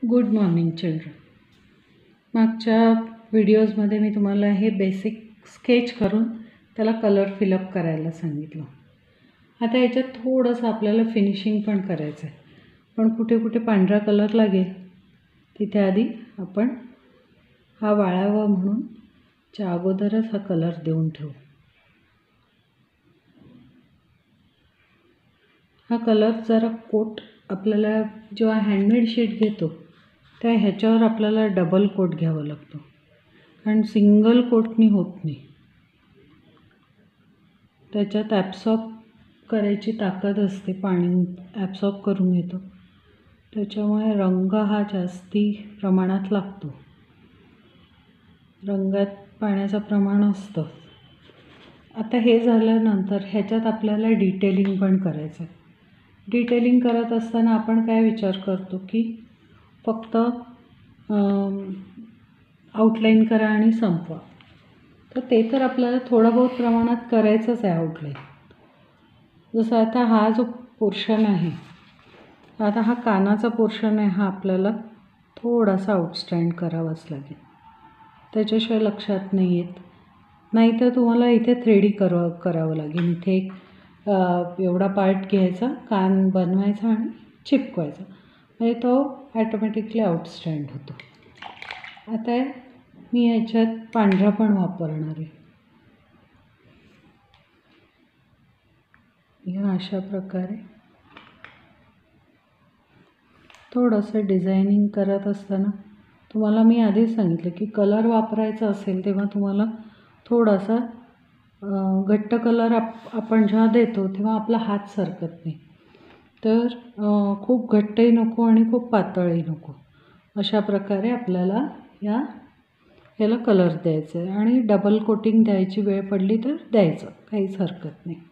Good morning children. मागच्या व्हिडिओजमध्ये मी तुम्हाला हे बेसिक स्केच करून त्याला कलर फिलअप करायला सांगितलं. आता याच्यात थोडंसं आपल्याला फिनिशिंग पण करायचं आहे, पण कुठे कुठे पांढरा कलर लागेल तिथे आधी आपण हा वाळावा म्हणून च्या अगोदरच हा कलर देऊन ठेवू. हा कलर जरा कोट आपल्याला जेव्हा हँडमेड शीट घेतो त्या ह्याच्यावर आपल्याला डबल कोट घ्यावा लागतो, कारण सिंगल कोटनी होत नाही. त्याच्यात ॲब्सॉर्ब करायची ताकद असते, पाणी ॲब्सॉर्ब करून घेतो, त्याच्यामुळे रंग हा जास्ती प्रमाणात लागतो. रंगात पाण्याचं प्रमाण असतं. आता हे झाल्यानंतर ह्याच्यात आपल्याला डिटेलिंग पण करायचं आहे. डिटेलिंग करत असताना आपण काय विचार करतो की फक्त आउटलाईन करा आणि संपवा. तर ते तर आपल्याला थोडं बहुत प्रमाणात करायचंच आहे आउटलाईन. जसं आता हा जो पोर्शन आहे, आता हा कानाचा पोर्शन आहे, हा आपल्याला थोडासा आउटस्टँड करावाच लागेल, त्याच्याशिवाय लक्षात नाही येत. नाहीतर तुम्हाला इथे 3D करावं लागेल. इथे एवढा पार्ट घ्यायचा, कान बनवायचा आणि चिपकवायचा, म्हणजे तो ॲटोमॅटिकली आउटस्टँड होतो. आता मी याच्यात पांढरा पण वापरणार आहे. ह्या अशा प्रकारे थोडंसं डिझायनिंग करत असताना तुम्हाला मी आधीच सांगितलं की कलर वापरायचा असेल तेव्हा तुम्हाला थोडासा घट्ट कलर आपण जेव्हा देतो तेव्हा आपला हात सरकत नाही. तर खूप घट्टही नको आणि खूप पातळही नको, अशा प्रकारे आपल्याला ह्याला कलर द्यायचा आहे. आणि डबल कोटिंग द्यायची वेळ पडली तर द्यायचं, काहीच हरकत नाही.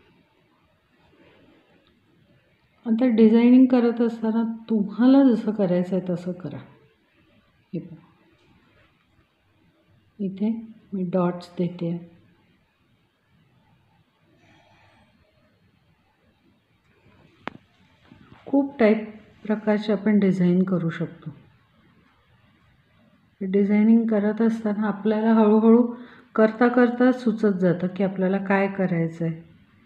आता डिझायनिंग करत असताना तुम्हाला जसं करायचं आहे तसं करा. हे पहा, इथे मी डॉट्स देते आहे. खूप प्रकारचे आपण डिझाईन करू शकतो. डिझायनिंग करत असताना आपल्याला हळूहळू करता करता सुचत जातं की आपल्याला काय करायचं आहे.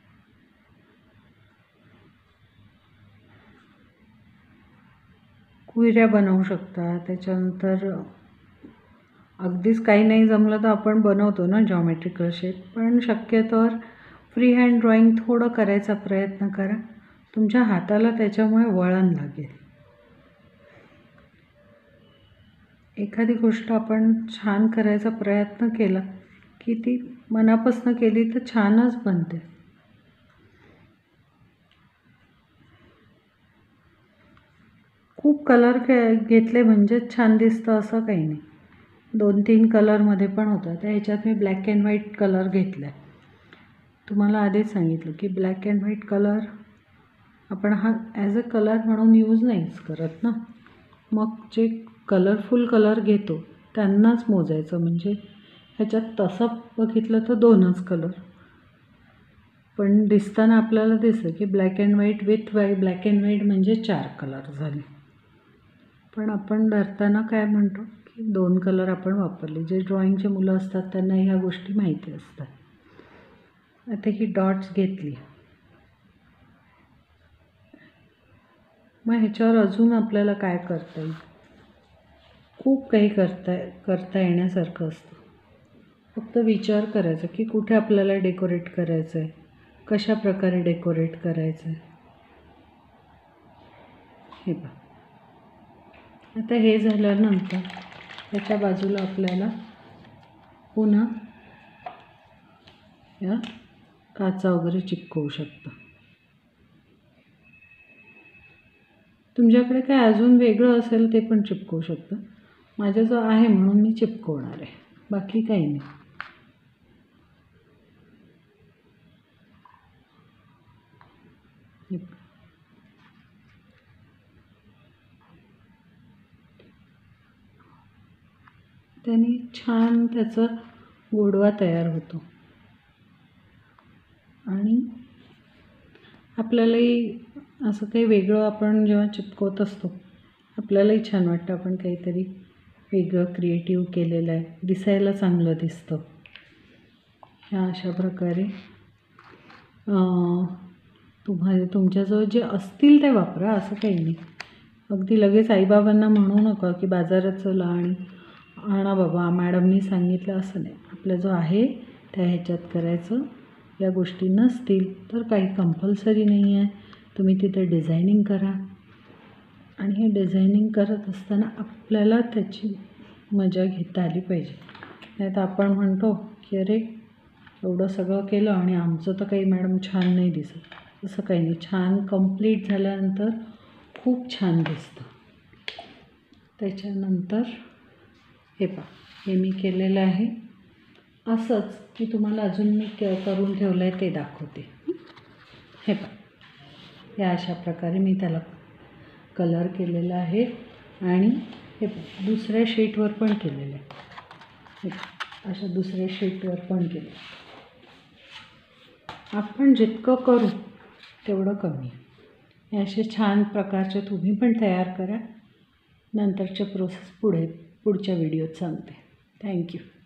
कुयऱ्या बनवू शकता. त्याच्यानंतर अगदीच काही नाही जमलं तर आपण बनवतो ना जॉमेट्रिकल शेप, पण शक्यतोवर फ्री हँड ड्रॉईंग थोडं करायचा प्रयत्न करा. तुमच्या हाताला त्याच्यामुळे वळण लागेल. एखादी गोष्ट आपण छान करायचा प्रयत्न केला की ती मनापासून केली तर छानच बनते. खूप कलर घेतले म्हणजेच छान दिसतं असं काही नाही. 2-3 कलरमध्ये पण होतं. तर ह्याच्यात मी ब्लॅक अँड व्हाईट कलर घेतला आहे. तुम्हाला आधीच सांगितलं की ब्लॅक अँड व्हाईट कलर आपण हा ॲज अ कलर म्हणून यूज नाहीच करत ना. मग जे कलरफुल कलर घेतो त्यांनाच मोजायचं. म्हणजे ह्याच्यात तसं बघितलं तर 2च कलर, पण दिसताना आपल्याला दिसतं की black and white with black and white म्हणजे 4 कलर झाले. पण आपण धरताना काय म्हणतो की 2 कलर आपण वापरले. जे ड्रॉइंगचे मुलं असतात त्यांना ह्या गोष्टी माहिती असतात. आता ही डॉट्स घेतली, मग ह्याच्यावर अजून आपल्याला काय करता येईल. खूप काही करता येण्यासारखं असतं. फक्त विचार करायचा की कुठे आपल्याला डेकोरेट करायचं आहे, कशा प्रकारे डेकोरेट करायचं आहे. हे पहा, आता हे झाल्यानंतर त्याच्या बाजूला आपल्याला पुन्हा या काचा वगैरे चिपकवू शकता. तुमच्याकडे काय अजून वेगळं असेल ते पण चिपकवू शकता. माझ्या जो आहे म्हणून मी चिपकवणार आहे, बाकी काही नाही. त्याने छान त्याचा गोडवा तयार होतो आणि आपल्यालाही असं काही वेगळं आपण जेव्हा चिपकवत असतो आपल्यालाही छान वाटतं आपण काहीतरी वेगळं क्रिएटिव्ह केलेलं आहे, दिसायला चांगलं दिसतं. ह्या अशा प्रकारे तुमच्याजवळ जे असतील ते वापरा, असं काही नाही. अगदी लगेच आईबाबांना म्हणू नका की बाजारात चला आणि आणा बाबा मॅडमनी सांगितलं, असं नाही. आपलं जो आहे त्या ह्याच्यात करायचं. या गोष्टी नसतील तर काही कंपल्सरी नाही आहे, तुम्ही तिथे डिझायनिंग करा. आणि हे डिझायनिंग करत असताना आपल्याला त्याची मजा घेता आली पाहिजे. नाही तर आपण म्हणतो की अरे एवढं सगळं केलं आणि आमचं तर काही मॅडम छान नाही दिसत. असं काही नाही, छान कंप्लीट झाल्यानंतर खूप छान दिसतं. त्याच्यानंतर हे पहा, हे मी केलेलं आहे. असंच की तुम्हाला अजून मी करून ठेवलं आहे ते दाखवते. हे पहा, या अशा प्रकारे मी त्याला कलर केलेला आहे आणि हे पहा दुसऱ्या शीटवर पण केलेलं आहे. हे अशा दुसऱ्या शीटवर पण केलं. आपण जितकं करू तेवढं कमी. हे असे छान प्रकारचे तुम्ही पण तयार करा. नंतरचे प्रोसेस पुढच्या व्हिडिओत सांगते. थँक्यू.